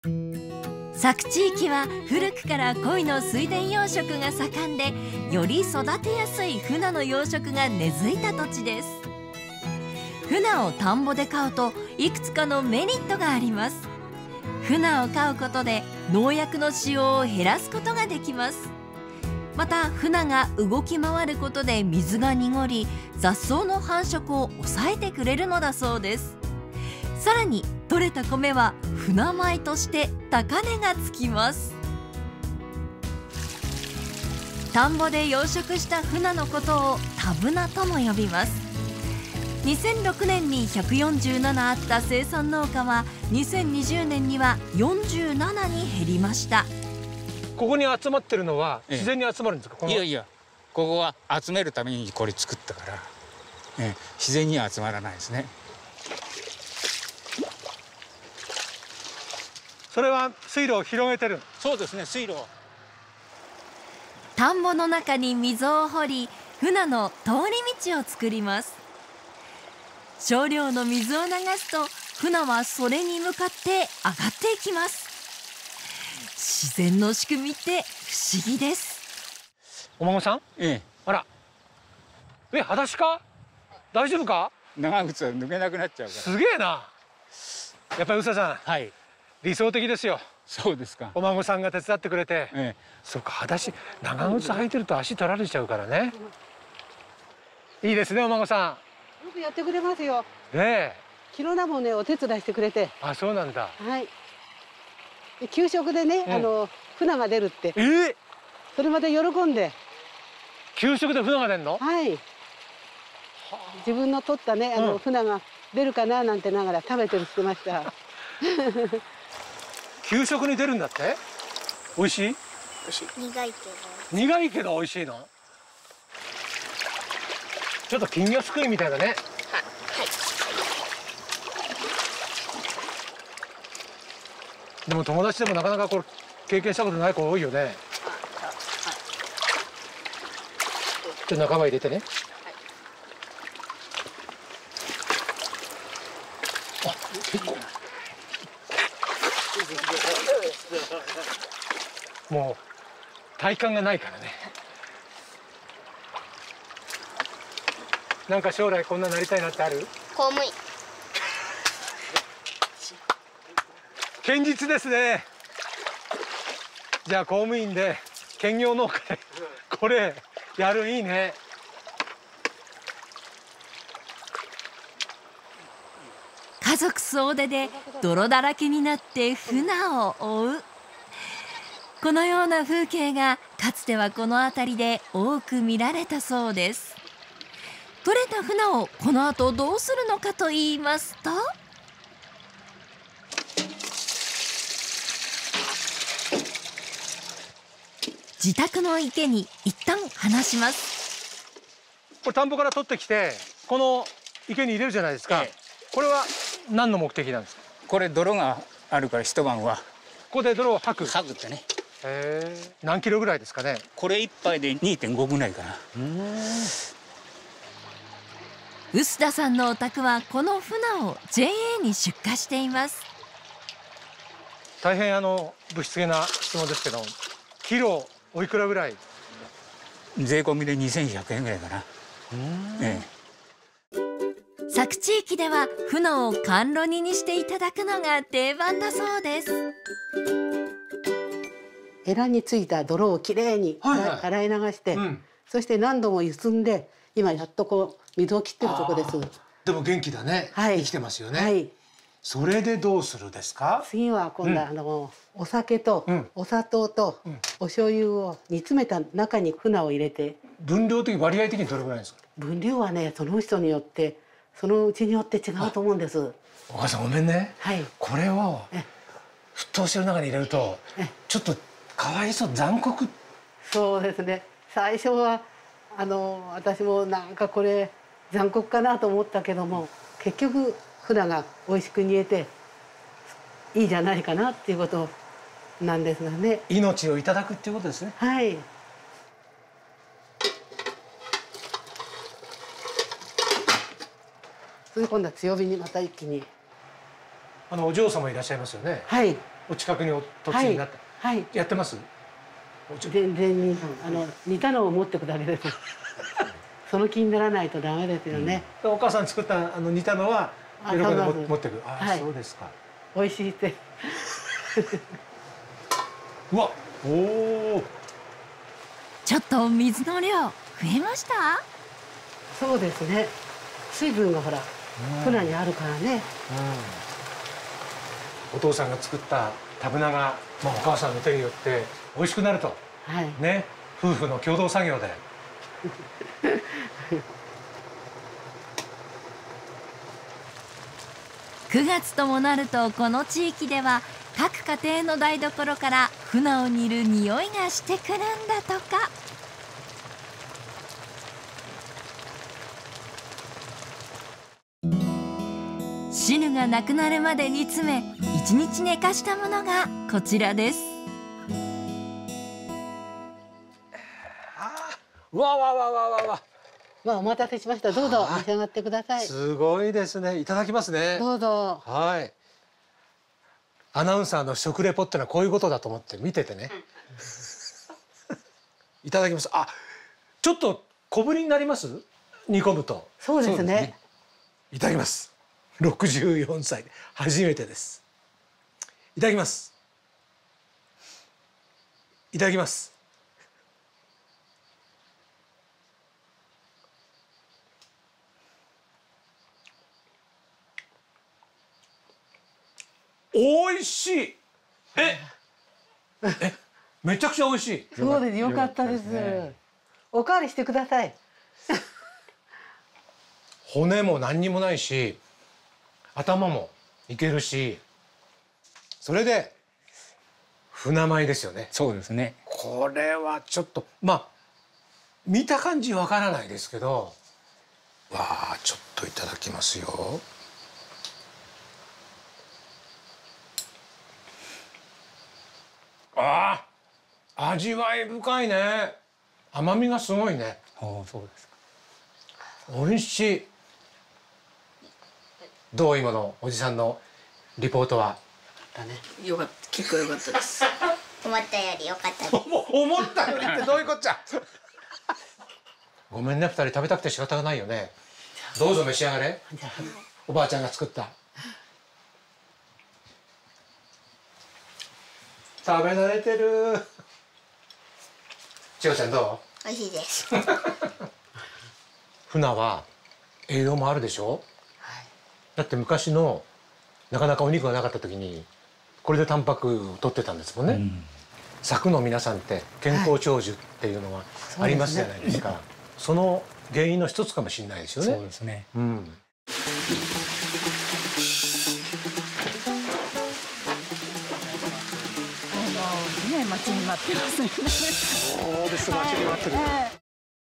佐久地域は古くから鯉の水田養殖が盛んで、より育てやすいフナの養殖が根付いた土地です。フナを田んぼで飼うといくつかのメリットがあります。フナを飼うことで農薬の使用を減らすことができます。またフナが動き回ることで水が濁り、雑草の繁殖を抑えてくれるのだそうです。さらに取れた米はフナ米として高値がつきます。田んぼで養殖したフナのことを田ブナとも呼びます。2006年に147あった生産農家は2020年には47に減りました。 ここに集まってるのは自然に集まるんですか？ いやいや、ここは集めるためにこれ作ったから、自然には集まらないですね。 それは水路を広げてる？ そうですね、水路を。 田んぼの中に溝を掘り、フナの通り道を作ります。少量の水を流すとフナはそれに向かって上がっていきます。自然の仕組みって不思議です。 お孫さん？あら、裸足か？大丈夫か？ 長靴は脱げなくなっちゃうから。 すげえな。やっぱり宇佐さん、 はい、 理想的ですよ。 そうですか。 お孫さんが手伝ってくれて、そうか、裸足、長靴履いてると足取られちゃうからね。いいですね、お孫さよくやってくれますよ。 ん。ねえ。 昨日だもんね、お手伝いしてくれて。 あ、そうなんだ。 はい。で給食でね、フナが出るって。それまで喜んで。 給食でフナが出るの？ はい。自分の取ったね、フナが出るかななんてながら食べてるしてました。 給食に出るんだって？美味しい？美味しい。苦いけど。 苦いけど美味しいの？ちょっと金魚すくいみたいだね。はい。でも友達でもなかなかこれ経験したことない子多いよね。はい。ちょっと仲間入れてね。はい。あ、結構。もう体幹がないからね。なんか将来こんななりたいなってある？ 公務員。 堅実ですね。じゃあ公務員で兼業農家でこれやる。いいね。 家族総出で泥だらけになってフナを追う。このような風景がかつてはこの辺りで多く見られたそうです。取れたフナをこの後どうするのかと言いますと、自宅の池に一旦放します。 これ田んぼから取ってきてこの池に入れるじゃないですか。これは何の目的なんですか？ これ泥があるから一晩はここで泥を吐く。 吐くってね。 何キロぐらいですかね？ これ一杯で 2.5 ぐらいかな。 臼田さんのお宅はこのフナを JA に出荷しています。 大変物質げな質問ですけど、キロおいくらぐらい？ 税込みで2100円ぐらいかな。 佐久地域ではフナを甘露煮にしていただくのが定番だそうです。 エラについた泥をきれいに洗い流して、そして何度もゆすんで、今やっとこう水を切ってるとこです。 でも元気だね。生きてますよね。はい。それでどうするですか？ 次は今度お酒とお砂糖とお醤油を煮詰めた中にフナを入れて。 分量的割合的にどれぐらいですか？ 分量はね、その人によってそのうちによって違うと思うんです。 お母さんごめんね。はい。これを沸騰してる中に入れるとちょっとかわいそう、残酷。 そうですね。最初は私もなんかこれ残酷かなと思ったけども、結局フナが美味しく煮えていいじゃないかなっていうことなんですがね。 命をいただくっていうことですね。 はい。それで今度は強火にまた一気に。 お嬢様いらっしゃいますよね。 はい。 お近くに土地になった。 はい。 やってます？ 全然に似たのを持ってくだけです。その気にならないとダメですよね。 お母さん作った似たのは喜んで持ってくる。あ、 はい、 そうですか。 美味しいって。 うわ、おお。 ちょっと水の量増えました？ そうですね。水分がほらフナにあるからね。 お父さんが作ったタブナが、お母さんの手によって美味しくなると。 はい。 ね、夫婦の共同作業で。 9月ともなるとこの地域では各家庭の台所からフナを煮る匂いがしてくるんだとか。汁がなくなるまで煮詰め1日寝かしたものがこちらです。 うわわわわわわ。 お待たせしました。どうぞ召し上がってください。 すごいですね。いただきますね。 どうぞ。 はい。アナウンサーの食レポってのはこういうことだと思って見ててね。いただきます。あ、ちょっと小ぶりになります？煮込むと。 そうですね。 いただきます。64歳初めてです。いただきます。いただきます。おいしい。めちゃくちゃおいしい。 そうです。よかったです。おかわりしてください。 骨も何にもないし、頭もいけるし、それで船米ですよね。 そうですね。 これはちょっと見た感じわからないですけど、わあ、ちょっといただきますよ。ああ、味わい深いね。甘みがすごいね。 そうですか。 美味しい。どう今のおじさんのリポートは？ よかった。結構よかったです。 思ったより良かったです。 思ったよりってどういうこっちゃ。ごめんね、2人食べたくて仕方がないよね。どうぞ召し上がれ。おばあちゃんが作った。食べ慣れてる。千代ちゃんど美味しいです。 う？船は栄養もあるでしょ。だって昔のなかなかお肉がなかった時にこれでタンパクを取ってたんですもんね。佐久の皆さんって健康長寿っていうのがありますじゃないですか。その原因の一つかもしれないですよね。 そうですね。 待ちに待ってます。 そうです、待ちに待ってる。